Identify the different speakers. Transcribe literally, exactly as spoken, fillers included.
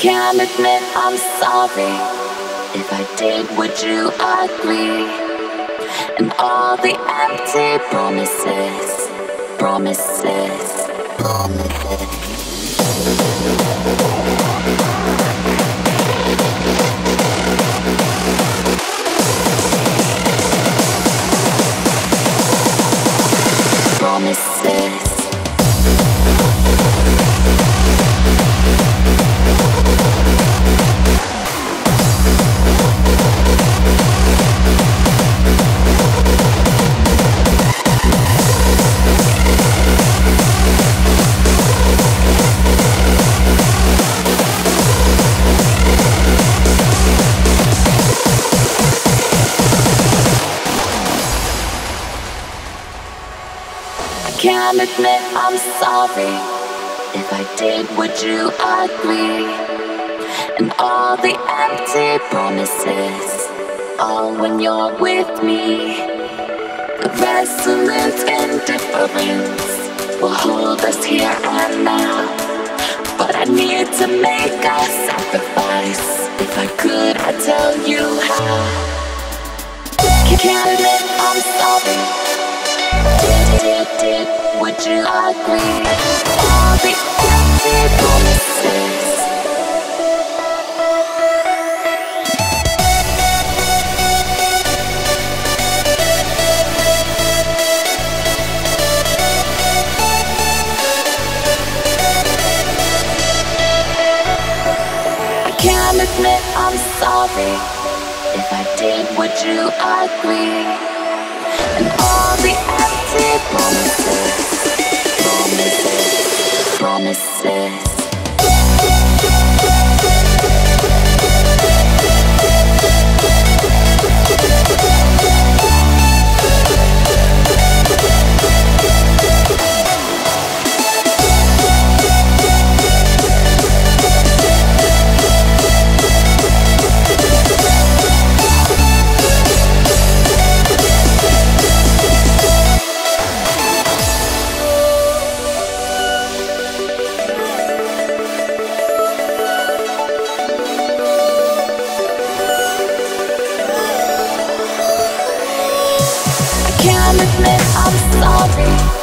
Speaker 1: can't admit I'm sorry. If I did, would you agree? And all the empty promises, promises, promises. Promises. Can't admit I'm sorry. If I did, would you agree? And all the empty promises, all when you're with me. The resolute indifference will hold us here and now. But I need to make a sacrifice. If I could, I'd tell you how. Can't admit I'm sorry. Did, did, did, would you agree? All the empty promises. I can't admit I'm sorry. If I did, would you agree? And all the empty promises, promises, promises. Can't admit I'm sorry.